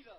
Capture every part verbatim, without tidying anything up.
là.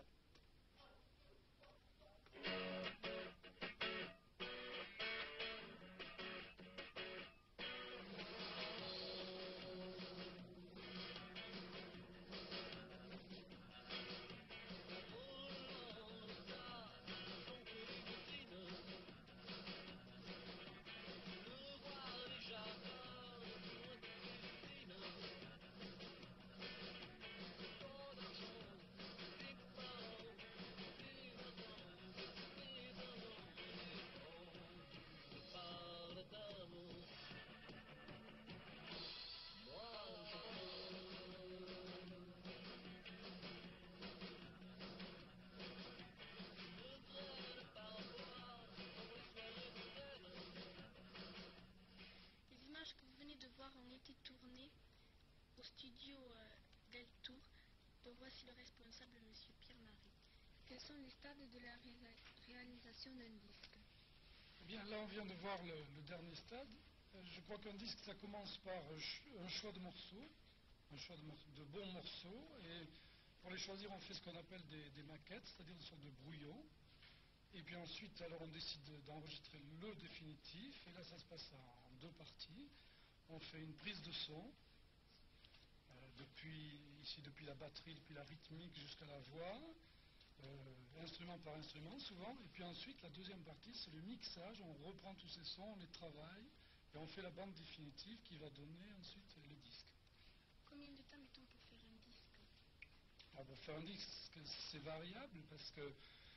Les images que vous venez de voir ont été tournées au studio euh, Del Tour, dont voici le responsable, M. Pierre-Marie. Quels sont les stades de la réa réalisation d'un disque? Eh bien, là, on vient de voir le, le dernier stade. Euh, je crois qu'un disque, ça commence par un choix de morceaux, un choix de, de bons morceaux, et pour les choisir, on fait ce qu'on appelle des, des maquettes, c'est-à-dire une sorte de brouillon. Et puis ensuite, alors on décide d'enregistrer le définitif, et là ça se passe en deux parties. On fait une prise de son, euh, depuis, ici depuis la batterie, depuis la rythmique jusqu'à la voix, euh, instrument par instrument souvent, et puis ensuite la deuxième partie c'est le mixage, on reprend tous ces sons, on les travaille, et on fait la bande définitive qui va donner ensuite le disque. Combien de temps mettons pour faire un disque? Ah, pour faire un disque, c'est variable, parce que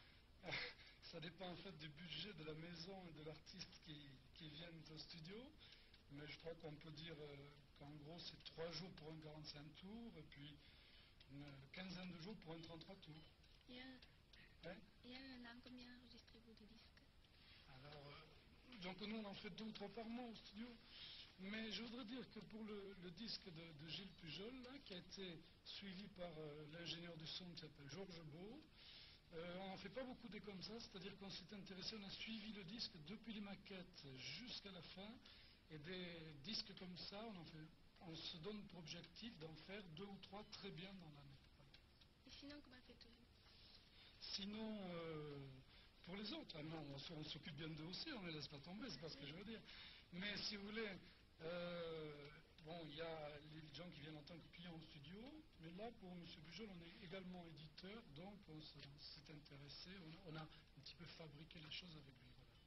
ça dépend en fait du budget de la maison et de l'artiste qui, qui viennent au studio, mais je crois qu'on peut dire euh, qu'en gros c'est trois jours pour un quarante-cinq tours et puis une quinzaine de jours pour un trente-trois tours. Et un, ouais. et un an, combien enregistrez-vous de disques? Alors, euh, donc nous on en fait deux ou trois par mois au studio, mais je voudrais dire que pour le, le disque de, de Gilles Pujol, là, qui a été suivi par euh, l'ingénieur du son qui s'appelle Georges Beau, Euh, on n'en fait pas beaucoup des comme ça, c'est-à-dire qu'on s'est intéressé, on a suivi le disque depuis les maquettes jusqu'à la fin, et des disques comme ça, on, en fait, on se donne pour objectif d'en faire deux ou trois très bien dans l'année. Et sinon, comment faites-vous? Sinon, euh, pour les autres, ah non, on, on s'occupe bien d'eux aussi, on ne les laisse pas tomber, c'est pas ce que je veux dire. Mais si vous voulez, euh, bon, il y a les gens qui viennent en tant que clients au studio, mais là, pour M. Pujol, on est également éditeur, donc on s'est intéressé, on, on a un petit peu fabriqué les choses avec lui. Voilà.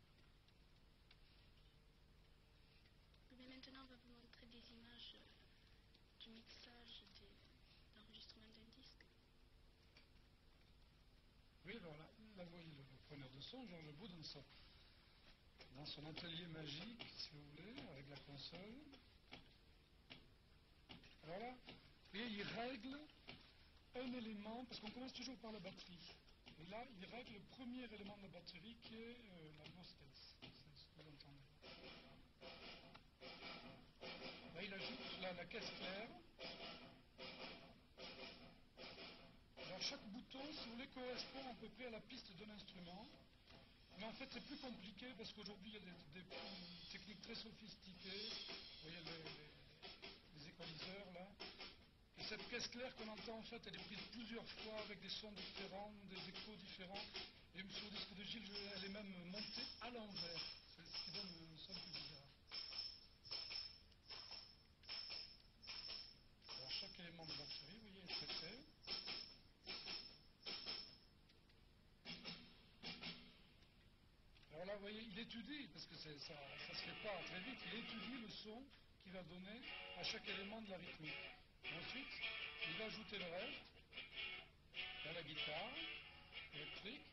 Mais maintenant, on va vous montrer des images euh, du mixage, de l'enregistrement d'un disque. Oui, alors là, là vous voyez le, le preneur de son, Georges Beau, dans son, dans son atelier magique, si vous voulez, avec la console. Alors là, vous voyez, il règle un élément, parce qu'on commence toujours par la batterie. Et là, il règle le premier élément de la batterie qui est euh, la grosse caisse. C'est ce que vous entendez. Là, il ajoute là, la caisse claire. Alors, chaque bouton, si vous voulez, correspond à peu près à la piste de l'instrument. Mais en fait, c'est plus compliqué parce qu'aujourd'hui, il y a des, des, des techniques très sophistiquées. Vous voyez les, les, les équaliseurs, là. Et cette caisse claire qu'on entend, en fait, elle est prise plusieurs fois avec des sons différents, des échos différents. Et sur le disque de Gilles, elle est même montée à l'envers. C'est ce qui donne un son plus bizarre. Alors, chaque élément de batterie, vous voyez, est traité. Alors là, vous voyez, il étudie, parce que ça ne se fait pas très vite, il étudie le son qu'il va donner à chaque élément de la rythmique. Ensuite, il va ajouter le reste, dans la guitare électrique,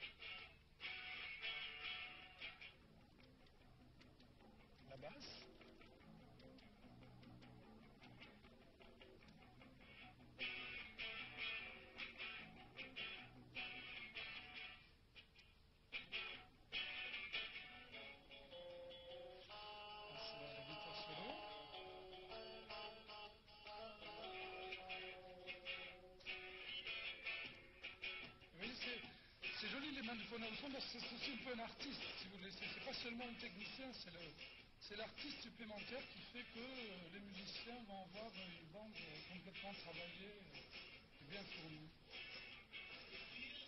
la basse, la guitare solo. Vous voyez, c'est joli les mains du preneur de son, parce que c'est aussi un peu un artiste, si vous voulez. C'est pas seulement un technicien, c'est l'artiste supplémentaire qui fait que euh, les musiciens vont avoir une bande euh, complètement travaillée euh, et bien fournie.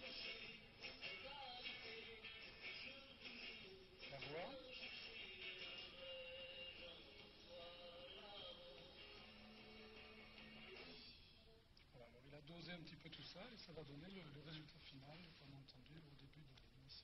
ça et ça va donner le, le résultat final qu'on a entendu au début de l'émission.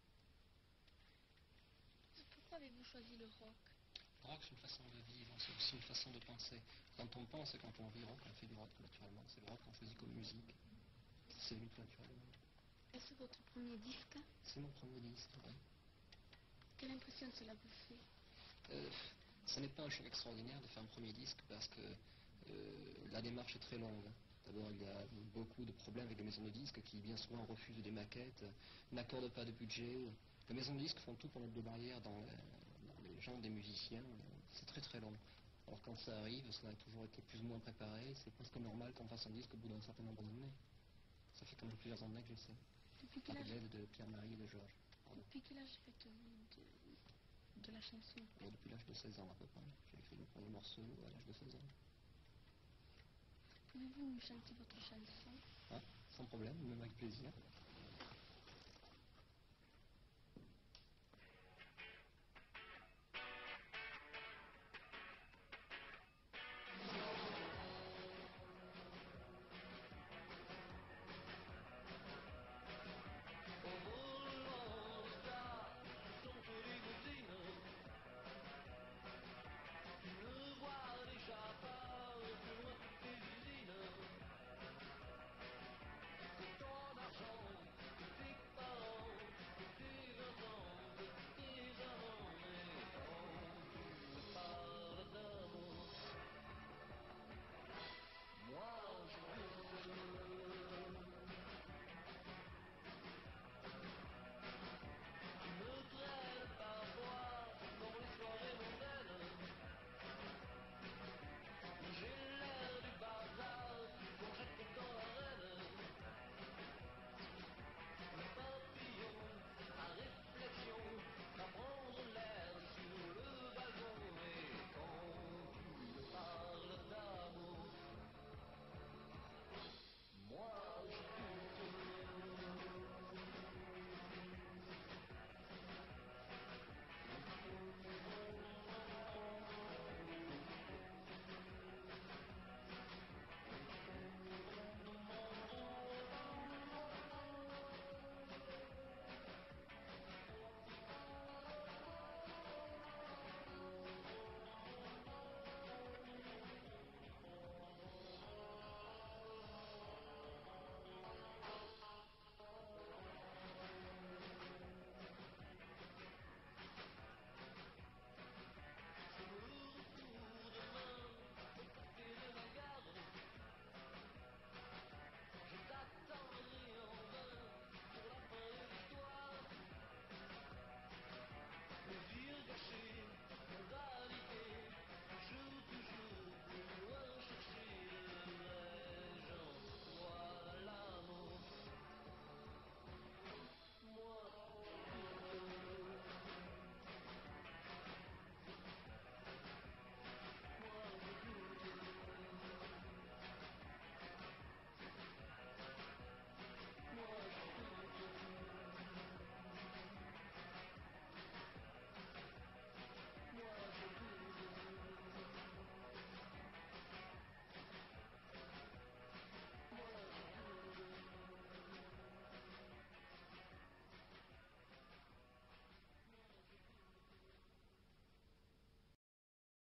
Pourquoi avez-vous choisi le rock? Le rock, c'est une façon de vivre, c'est aussi une façon de penser. Quand on pense et quand on vit rock, on fait du rock naturellement. C'est le rock qu'on choisit comme musique. C'est venu tout naturellement. Est-ce votre premier disque? C'est mon premier disque, oui. Quelle impression cela vous fait? Euh, ce n'est pas un choix extraordinaire de faire un premier disque parce que euh, la démarche est très longue. D'abord, il y a beaucoup de problèmes avec les maisons de disques qui bien souvent refusent des maquettes, n'accordent pas de budget. Les maisons de disques font tout pour mettre des barrières dans les, dans les jambes des musiciens. C'est très très long. Alors quand ça arrive, ça a toujours été plus ou moins préparé. C'est presque normal qu'on fasse un disque au bout d'un certain nombre d'années. Ça fait quand même plusieurs années que j'essaie. Depuis quel Avec âge, l'aide de Pierre-Marie et de Georges. depuis quel âge faites-vous de, de la chanson? Bon, depuis l'âge de seize ans à peu près. J'ai écrit le premier morceau à l'âge de seize ans. Pouvez-vous nous chanter votre chanson? Ah, sans problème, même avec plaisir.